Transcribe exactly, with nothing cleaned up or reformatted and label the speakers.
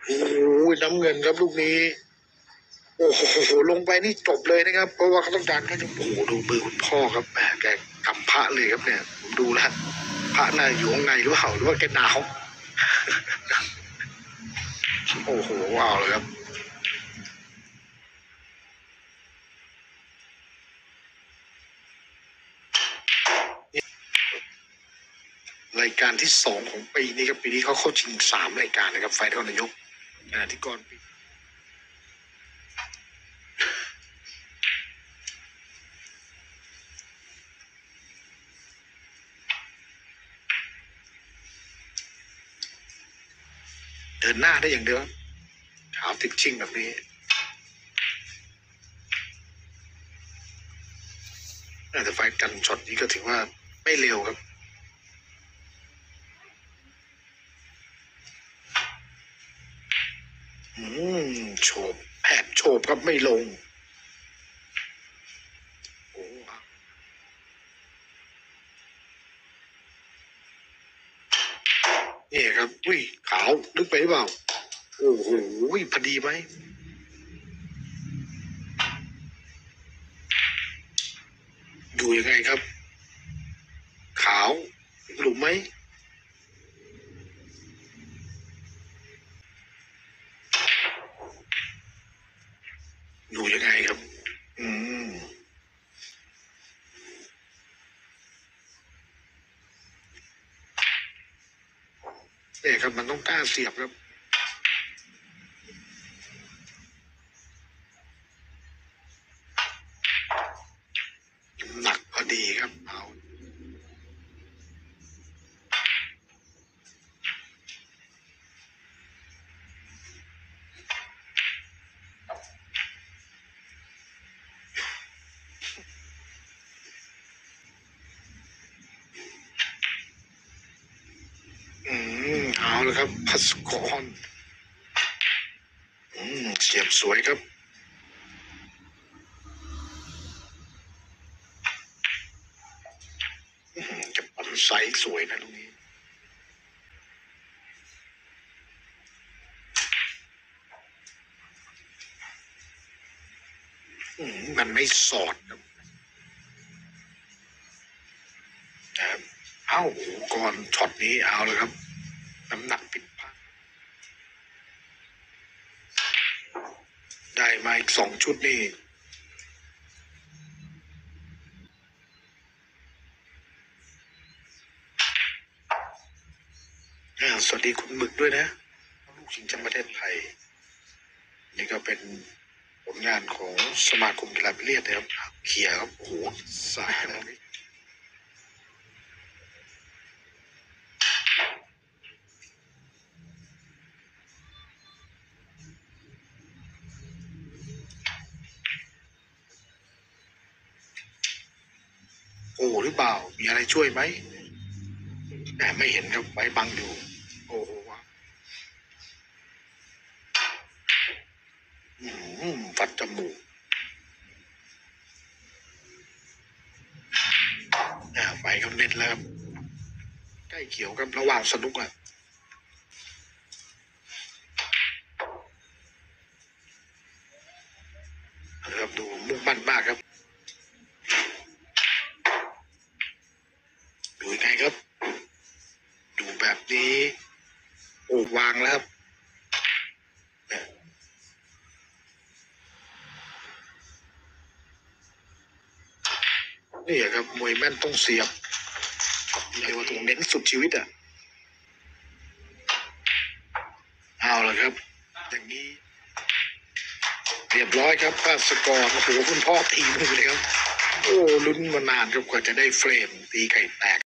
Speaker 1: โอ้ยน้ำเงินครับลูกนี้โอ้โหลงไปนี่จบเลยนะครับเพราะว่าเขาต้องการเขาจะโอ้โหดูมือคุณพ่อครับแหมแกกำพระเลยครับเนี่ยผมดูแล้วพระน่าอยู่ข้างในหรือเปล่าหรือว่าแกหนาวโอ้โหว้าวเลยครับรายการที่สองของปีนี้ครับปีนี้เขาเข้าชิงสามรายการนะครับไฟนอลนายกที่ก่อนปีเดินหน้าได้อย่างเดียวขาวติดชิงแบบนี้แต่ไฟกันช็อตนี้ก็ถือว่าไม่เร็วครับอืมโฉบแผดโฉบครับไม่ลงโอ้นี่ครับอุ้ยขาวลึกไปหรือเปล่าโอ้โหพอดีไหมดูยังไงครับขาวหลุมไหมดูยังไงครับอืมเนี่ยครับมันต้องกล้าเสียบครับหนักพอดีครับเอาอืมเอาเลยครับพัสกรอืมเสียบสวยครับจะปั่นไซส์สวยนะตรงนี้มันไม่สอดครับเอ้าก่อนช็อตนี้เอาเลยครับน้ำหนักผิดพลาดได้มาอีกสองชุดนี่สวัสดีคุณหมึกด้วยนะลูกชิงแชมป์ประเทศไทยนี่ก็เป็นผลงานของสมาคมกีฬาบิลเลียดนะครับเขี่ยครับโอ้โหสายแล้วนี่โอ้หรือเปล่ามีอะไรช่วยไหมแต่ไม่เห็นครับไว้บังอยู่โอ้โหอืมฟัดจมูกอ่าไฟเขาเน็ตแล้วครับใกล้เขียวครับระหว่างสนุกอ่ะครับดูมุ่งมั่นมากครับดูยังไงครับดูแบบนี้โอ้วางแล้วครับนี่ครับมวยแม่นต้องเสียบเรียกว่าตรงเน้นสุดชีวิตอ่ะเอาละครับอย่างนี้เรียบร้อยครับป้าสกอร์โอ้โหคุณพ่อตีมือเลยครับโอ้ลุ้นมานานครับกว่าจะได้เฟรมตีไข่แตก